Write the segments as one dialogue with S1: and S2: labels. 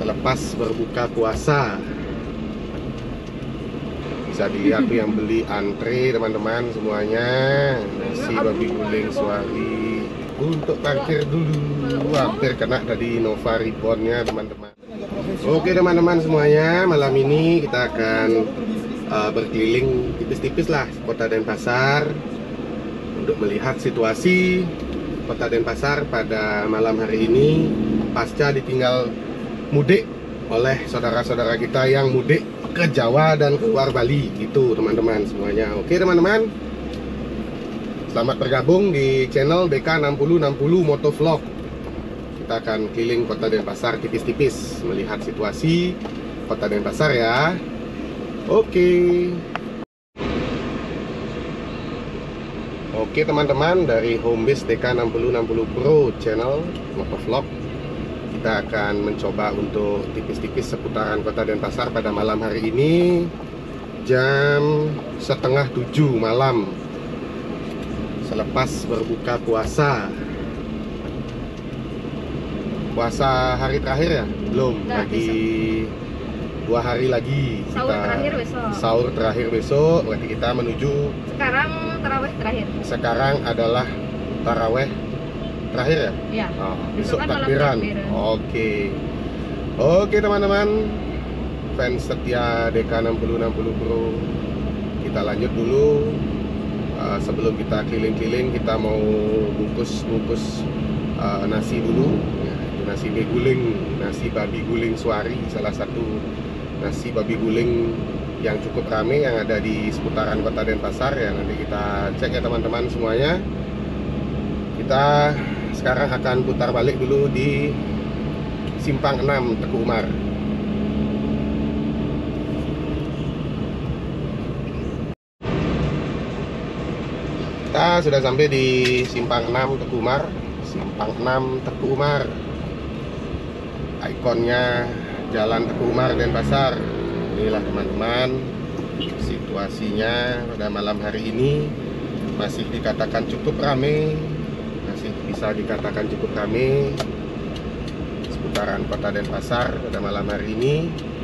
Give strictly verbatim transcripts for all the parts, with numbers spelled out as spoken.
S1: selepas berbuka puasa. Bisa dilihat tuh yang beli antre teman-teman semuanya. Nasi babi guling Suari. Untuk parkir dulu, hampir kena tadi Nova Ribbon-nya teman-teman. Oke teman-teman semuanya, malam ini kita akan uh, berkeliling tipis-tipis lah Kota Denpasar untuk melihat situasi Kota Denpasar pada malam hari ini pasca ditinggal mudik oleh saudara-saudara kita yang mudik ke Jawa dan keluar Bali gitu teman-teman semuanya. Oke teman-teman, selamat bergabung di channel B K enam puluh enam puluh Motovlog. Kita akan keliling Kota Denpasar tipis-tipis melihat situasi Kota Denpasar ya. Oke. Oke teman-teman, dari homebase D K enam puluh enam puluh Pro channel Motovlog, kita akan mencoba untuk tipis-tipis seputaran Kota Denpasar pada malam hari ini jam setengah tujuh malam selepas berbuka puasa. Puasa hari terakhir ya? Belum,
S2: Nggak,
S1: lagi dua hari lagi.
S2: Sahur
S1: kita,
S2: terakhir besok.
S1: Sahur terakhir besok, berarti kita menuju.
S2: Sekarang tarawih terakhir.
S1: Sekarang adalah taraweh terakhir ya?
S2: Iya.
S1: Oh, besok
S2: Besok kan malam
S1: takbiran.
S2: takbiran.
S1: Oke. Oke teman-teman, fans setia D K enam puluh enam puluh Pro, kita lanjut dulu. Uh, sebelum kita keliling-keliling, kita mau bungkus-bungkus uh, nasi dulu. Ya, itu nasi mie guling, nasi babi guling Suari, salah satu nasi babi guling yang cukup rame yang ada di seputaran Kota Denpasar ya. Nanti kita cek ya teman-teman semuanya. Kita sekarang akan putar balik dulu di Simpang enam Teguh Umar. Kita sudah sampai di Simpang enam Teguh Umar. Simpang enam Teguh Umar, ikonnya Jalan Teguh Umar Denpasar. Inilah teman-teman situasinya pada malam hari ini. Masih dikatakan cukup ramai, masih bisa dikatakan cukup ramai seputaran Kota Denpasar pada malam hari ini.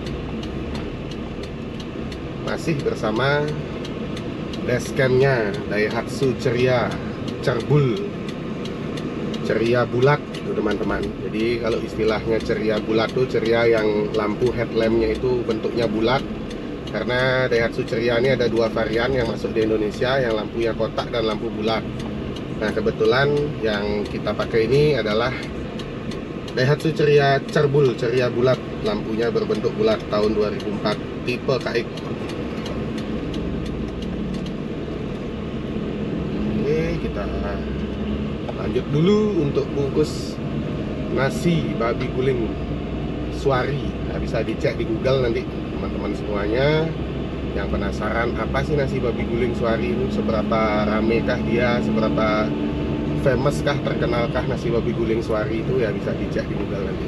S1: Masih bersama dashcamnya Daihatsu Ceria Cerbul, ceria bulat itu teman-teman. Jadi kalau istilahnya ceria bulat tuh ceria yang lampu headlampnya itu bentuknya bulat. Karena Daihatsu Ceria ini ada dua varian yang masuk di Indonesia, yang lampunya kotak dan lampu bulat. Nah kebetulan yang kita pakai ini adalah Daihatsu Ceria Cerbul, ceria bulat, lampunya berbentuk bulat tahun dua ribu empat, tipe K X. Oke, kita lanjut dulu untuk bungkus nasi babi guling Suari. Nah, bisa dicek di Google nanti teman-teman semuanya yang penasaran apa sih nasi babi guling Suari itu, seberapa ramekah dia, seberapa famous kah, terkenalkah nasi babi guling Suari itu, ya bisa dicek di Google nanti.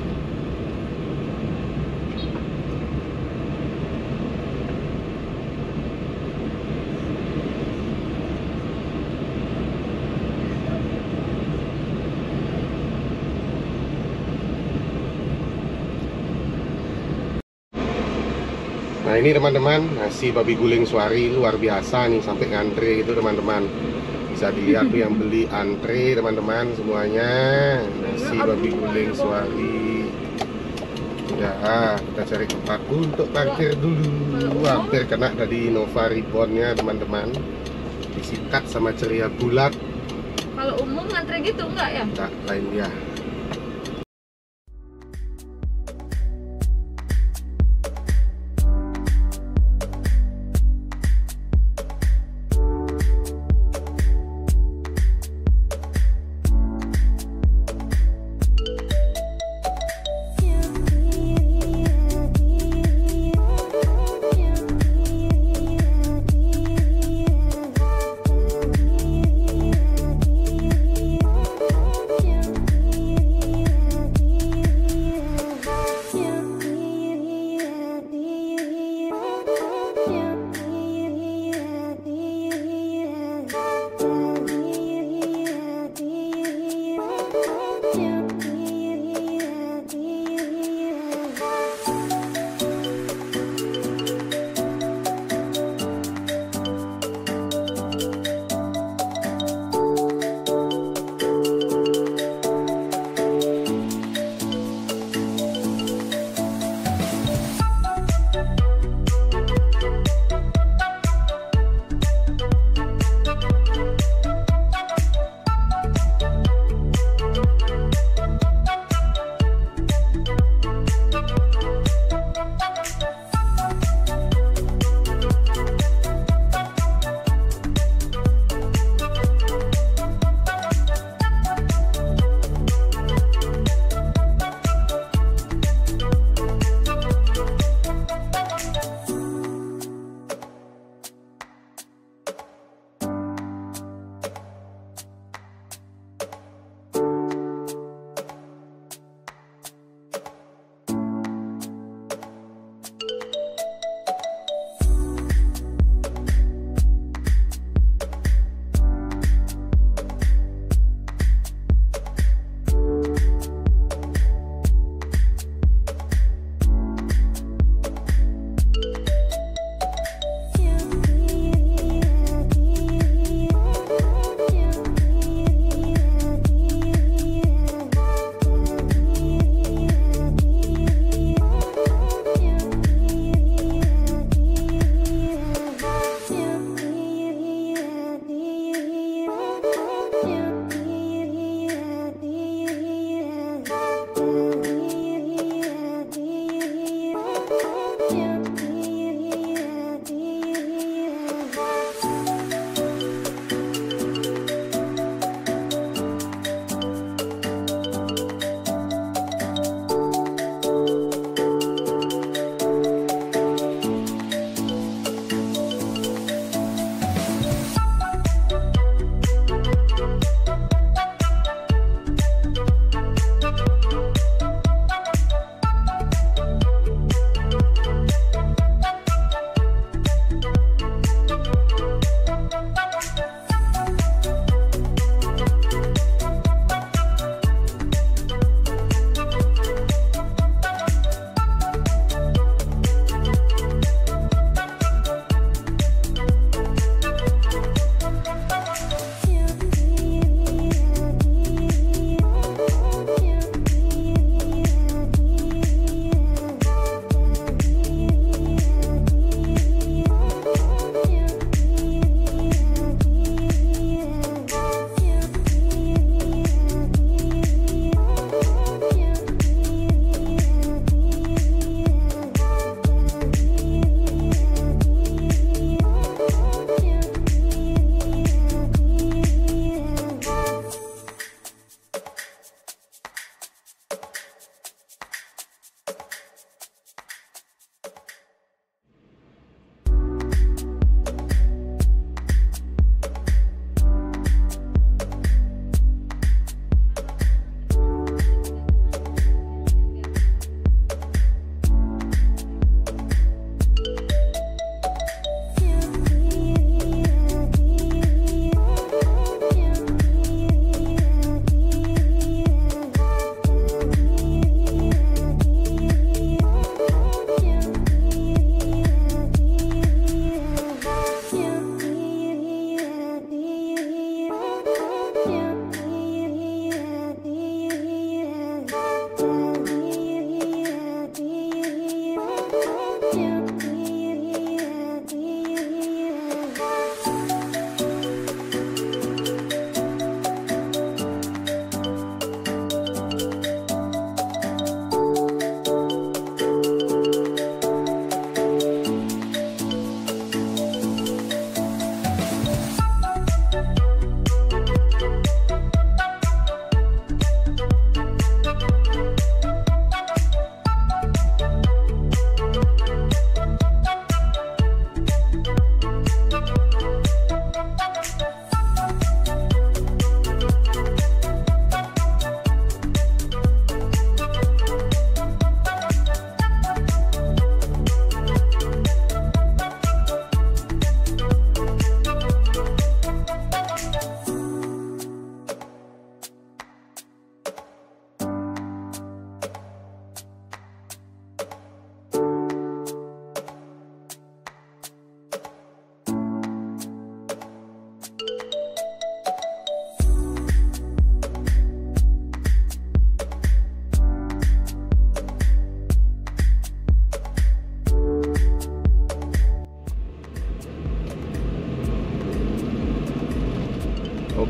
S1: Nah ini teman-teman, nasi babi guling Suari luar biasa nih, sampai ngantri itu teman-teman. Bisa dilihat tuh yang beli antre teman-teman semuanya. Nasi babi guling Suari. Ya, kita cari tempat untuk parkir dulu. Hampir kena tadi Nova Ribbon-nya teman-teman. Disikat sama ceria bulat.
S2: Kalau umum ngantre gitu enggak ya?
S1: Enggak, lain dia.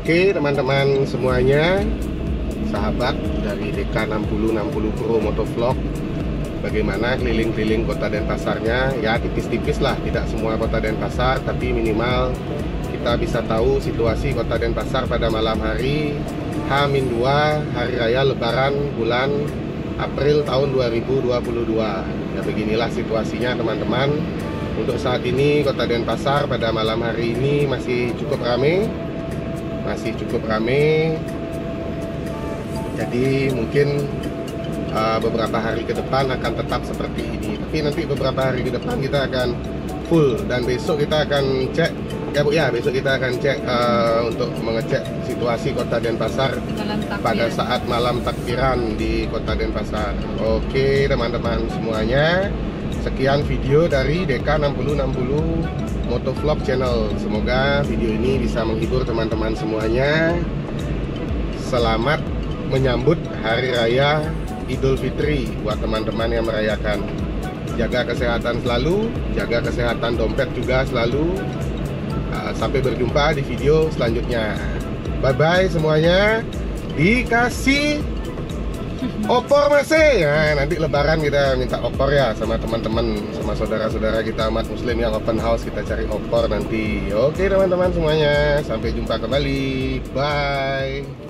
S1: Oke teman-teman semuanya, sahabat dari D K enam puluh enam puluh Pro Motovlog, bagaimana keliling-keliling kota Denpasarnya? Ya tipis-tipis lah, tidak semua kota Denpasar, tapi minimal kita bisa tahu situasi kota Denpasar pada malam hari H dua Hari Raya Lebaran bulan April tahun dua ribu dua puluh dua. Ya beginilah situasinya teman-teman. Untuk saat ini kota Denpasar pada malam hari ini masih cukup ramai, masih cukup ramai. Jadi mungkin uh, beberapa hari ke depan akan tetap seperti ini. Tapi nanti beberapa hari ke depan kita akan full, dan besok kita akan cek ya Bu ya, besok kita akan cek uh, untuk mengecek situasi kota Denpasar pada saat malam takbiran di kota Denpasar. Oke teman-teman semuanya, sekian video dari D K enam puluh enam puluh Motovlog Channel. Semoga video ini bisa menghibur teman-teman semuanya. Selamat menyambut Hari Raya Idul Fitri buat teman-teman yang merayakan. Jaga kesehatan selalu, jaga kesehatan dompet juga selalu. Sampai berjumpa di video selanjutnya. Bye-bye semuanya. Dikasih opor masih ya, nanti lebaran kita minta opor ya sama teman-teman, sama saudara-saudara kita umat muslim yang open house, kita cari opor nanti. Oke teman-teman semuanya, sampai jumpa kembali. Bye.